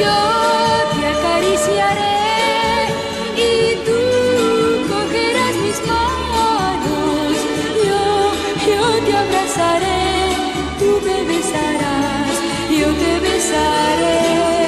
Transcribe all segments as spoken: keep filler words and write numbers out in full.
yo te acariciaré y tú cogerás mis manos. Yo, yo te abrazaré, tú me besarás, yo te besaré.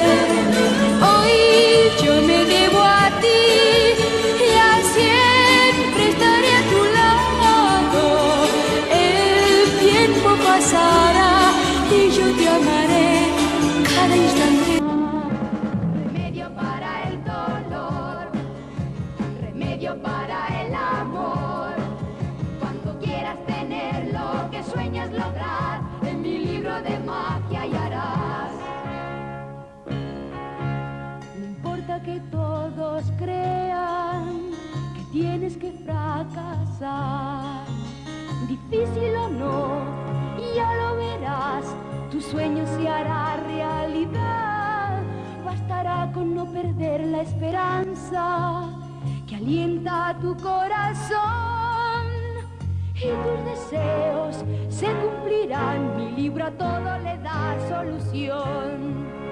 Hoy yo me debo a ti y a siempre estaré a tu lado. El tiempo pasará y yo te amaré cada instante. Remedio para el dolor, remedio para el amor. Cuando quieras tener lo que sueñas lograr, en mi libro de magia hallarás. No importa que todos crean que tienes que fracasar, difícil o no, ya lo verás, tu sueño se hará realidad. Bastará con no perder la esperanza que alienta a tu corazón, y tus deseos se cumplirán. Mi libro a todo le da solución.